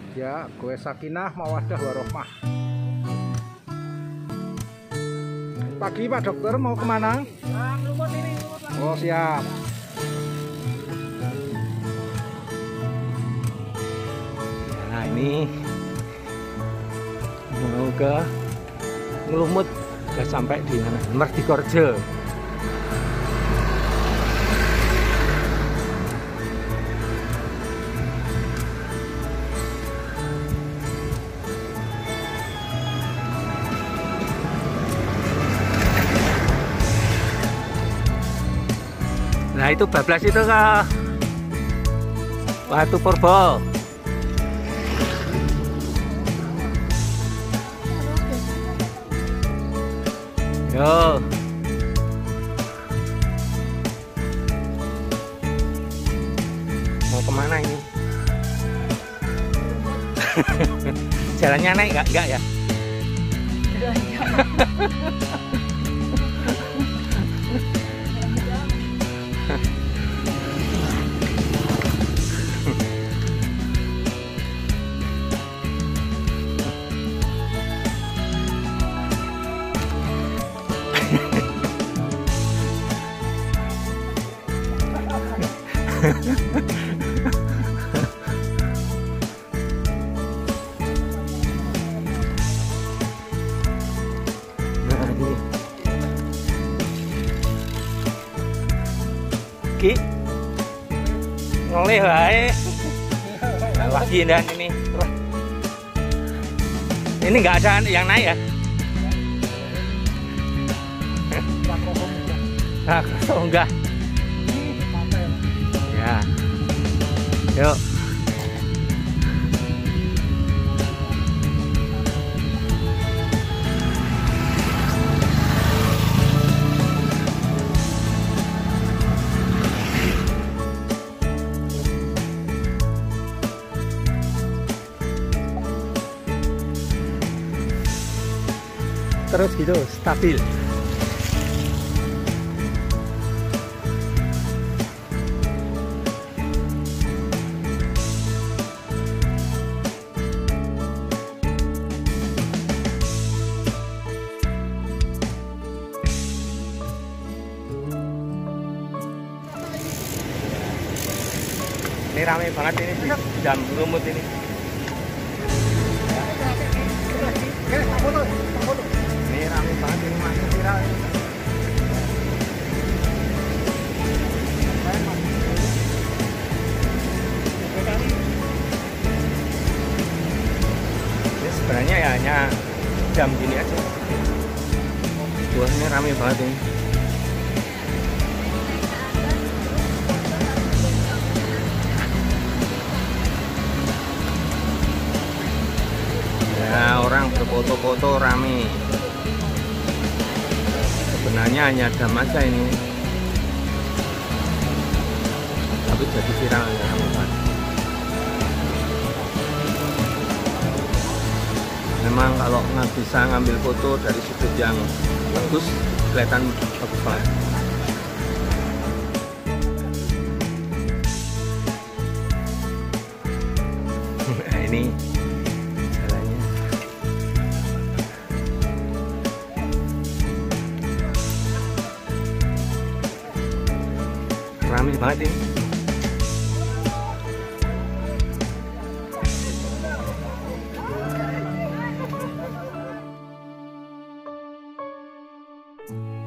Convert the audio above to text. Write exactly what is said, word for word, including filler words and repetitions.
Ya, gue Sakinah Mawaddah Warohmah. Pagi Pak Dokter, mau kemana? Oh siap. Nah ini mau ke Ngelumut, udah sampai di mana? Mertikorjo. Nah itu bablas itu ke Watu Purbo. Yo. Mau kemana ini? Jalannya naik nggak? Nggak ya? Ki ngoleh wae lagi dan ini ini nggak ada yang naik ya. Nah, kalau enggak ya yuk. Terus gitu stabil. Ini ramai banget ini di jam Ngelumut ini. Ini ramai banget ini, masih viral ini. Ini sebenarnya ya hanya jam gini aja. Wah ini ramai banget ini. Ya, orang berfoto-foto rame. Sebenarnya hanya jam aja ini, tapi jadi viral ya. Memang kalau nggak bisa ngambil foto dari sudut yang bagus, kelihatan bagus banget. Nah, ini ramai banget ini. Thank you.